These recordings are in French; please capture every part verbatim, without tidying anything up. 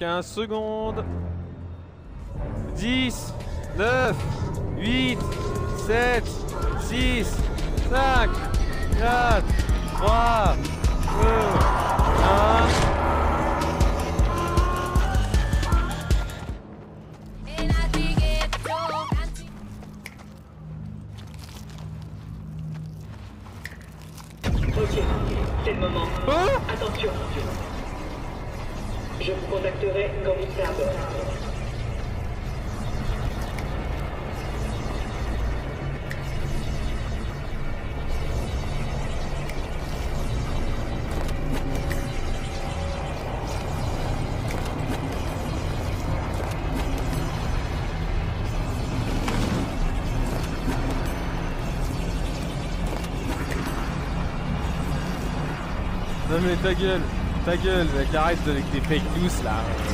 quinze secondes. dix, neuf, huit, sept, six, cinq, quatre, trois, deux, un. Ok, c'est le moment. Oh, Attention. Je vous contacterai quand vous serez à bord. non mais ta gueule, ta gueule, mec, arrête avec tes fake news là.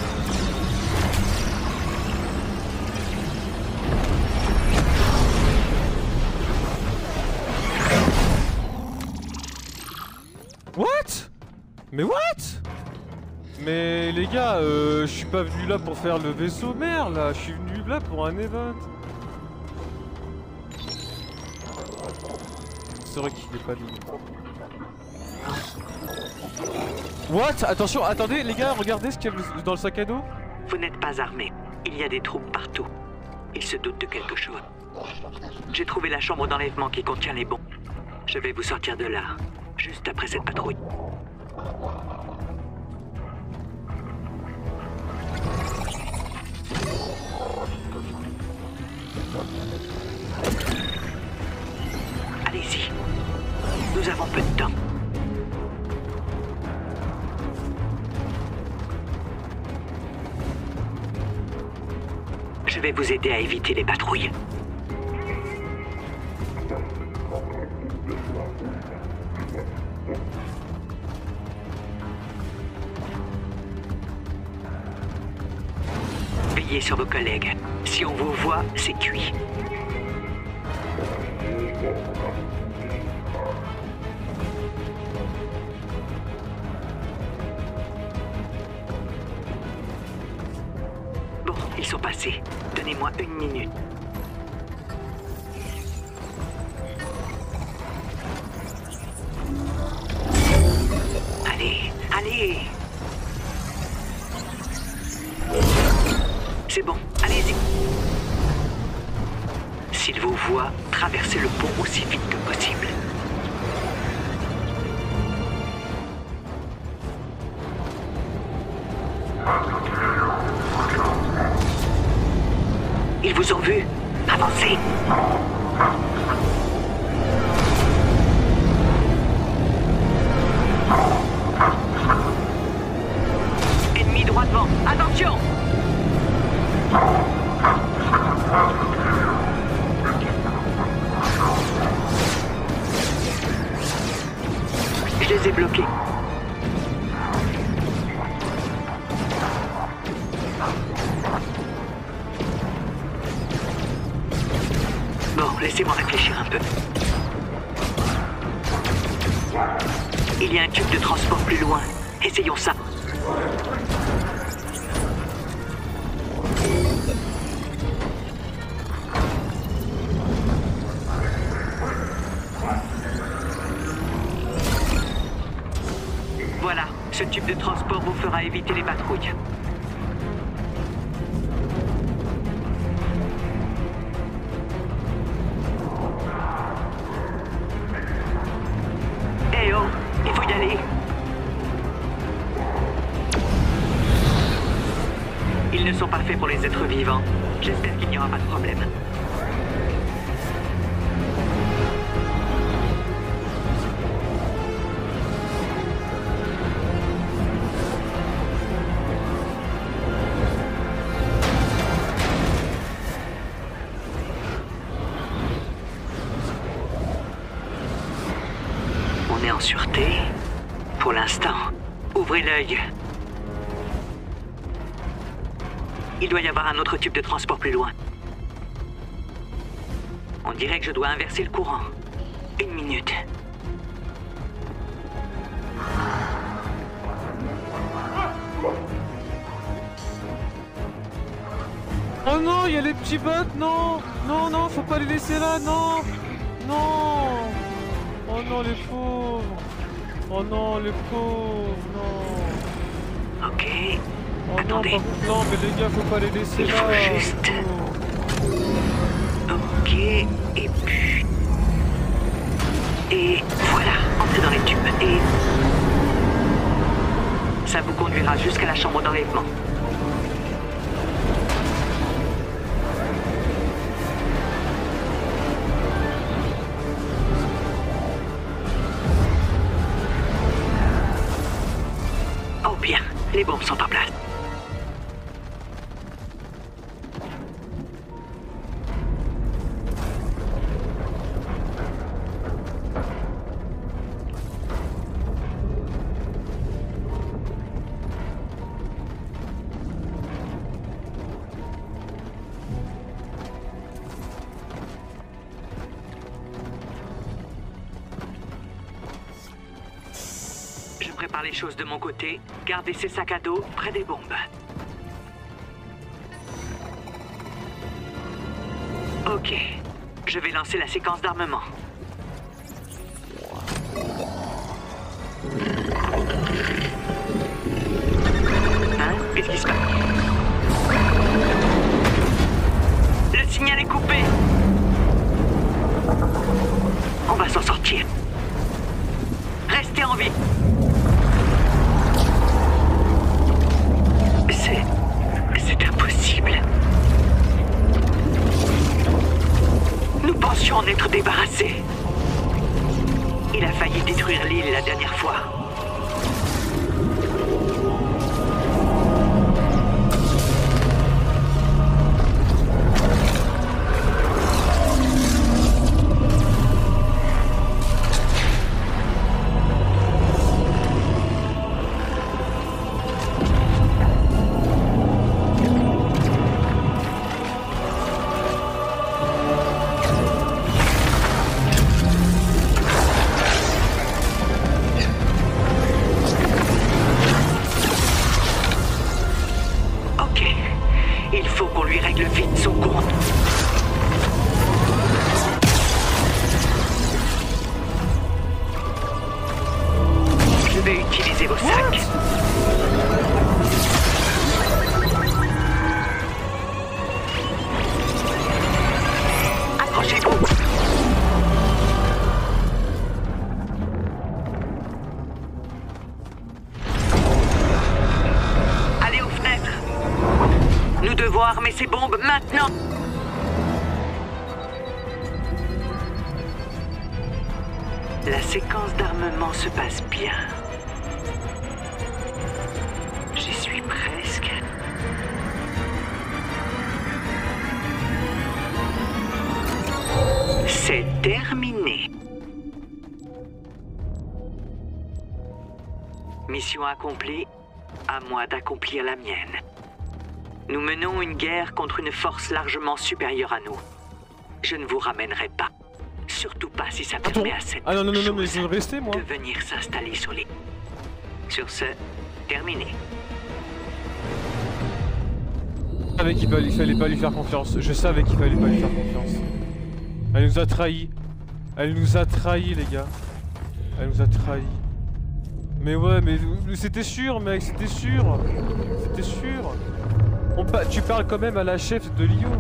What? Mais what? Mais les gars, euh, je suis pas venu là pour faire le vaisseau mère là, je suis venu là pour un event. C'est vrai qu'il est pas dit. What? Attention, attendez les gars, regardez ce qu'il y a dans le sac à dos. Vous n'êtes pas armés. Il y a des troupes partout. Ils se doutent de quelque chose. J'ai trouvé la chambre d'enlèvement qui contient les bons. Je vais vous sortir de là, juste après cette patrouille. Allez-y. Nous avons peu de temps. Je vais vous aider à éviter les patrouilles. Veillez sur vos collègues. Si on vous voit, c'est cuit. Bon, ils sont passés. Donnez-moi une minute. Allez, allez. C'est bon, allez-y. S'il vous voit, traversez le pont aussi vite que possible. Ils vous ont vu. Avancez. Ennemi droit devant. Attention. Je les ai bloqués. Bon, laissez-moi réfléchir un peu. Il y a un tube de transport plus loin. Essayons ça. Voilà, ce tube de transport vous fera éviter les patrouilles. Eh oh, il faut y aller. Ils ne sont pas faits pour les êtres vivants. J'espère qu'il n'y aura pas de problème. On est en sûreté. Pour l'instant, ouvrez l'œil. Il doit y avoir un autre tube de transport plus loin. On dirait que je dois inverser le courant. Une minute. il y a les petits bugs, non. Non, non, faut pas les laisser là, non. Non. Oh non, les pauvres. Oh non, les pauvres, non. Ok. Oh Attendez. non, par... non, mais les gars, faut pas les laisser Il là. faut juste... Ok, et puis... Et voilà, entrez dans les tubes. Et... ça vous conduira jusqu'à la chambre d'enlèvement. Oh bien, les bombes sont en place. Je prépare les choses de mon côté. Gardez ces sacs à dos près des bombes. Ok. Je vais lancer la séquence d'armement. Hein? Qu'est-ce qui se passe? Le signal est coupé. On va s'en sortir. Restez en vie. C'est... c'est impossible. Nous pensions en être débarrassés. Il a failli détruire l'île la dernière fois. Armer ces bombes maintenant! La séquence d'armement se passe bien. J'y suis presque. C'est terminé. Mission accomplie, à moi d'accomplir la mienne. Nous menons une guerre contre une force largement supérieure à nous. Je ne vous ramènerai pas. Surtout pas si ça permet à cette ah non, non, non, non, mais je veux rester, moi. de venir s'installer sur les... Sur ce, terminé. Je savais qu'il fallait, fallait pas lui faire confiance. Je savais qu'il fallait pas lui faire confiance. Elle nous a trahis. Elle nous a trahis, les gars. Elle nous a trahis. Mais ouais, mais c'était sûr, mec, c'était sûr. C'était sûr. On pa tu parles quand même à la chef de Lyon.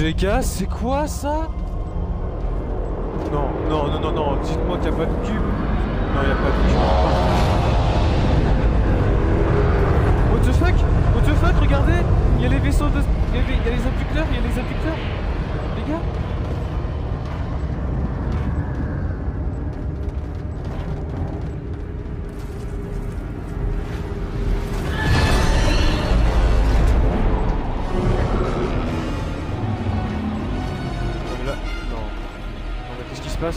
Les gars, c'est quoi ça? Non, non, non, non, non, dites-moi qu'il n'y a pas de cube. Non, il n'y a pas de cube. What the fuck? What the fuck? Regardez! Il y a les vaisseaux de... Il y a les, il y a les abducteurs, il y a les abducteurs. Les gars? Passe.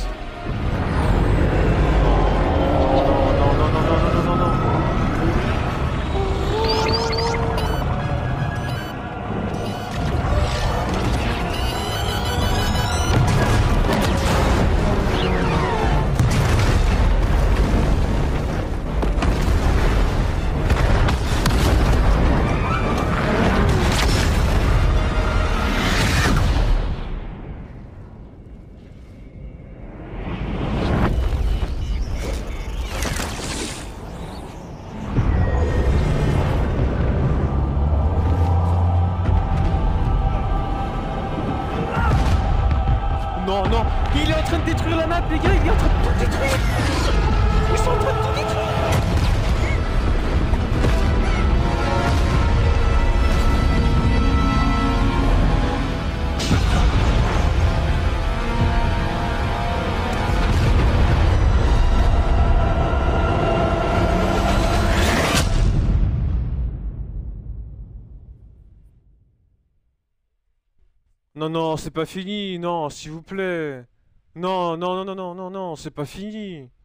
Non, non, non, non, non, non, non, non. Non, non, il est en train de détruire la map, les gars, il est en train de tout détruire. Ils sont en train de tout détruire. Non, non, c'est pas fini, non, s'il vous plaît. Non, non, non, non, non, non, non, c'est pas fini.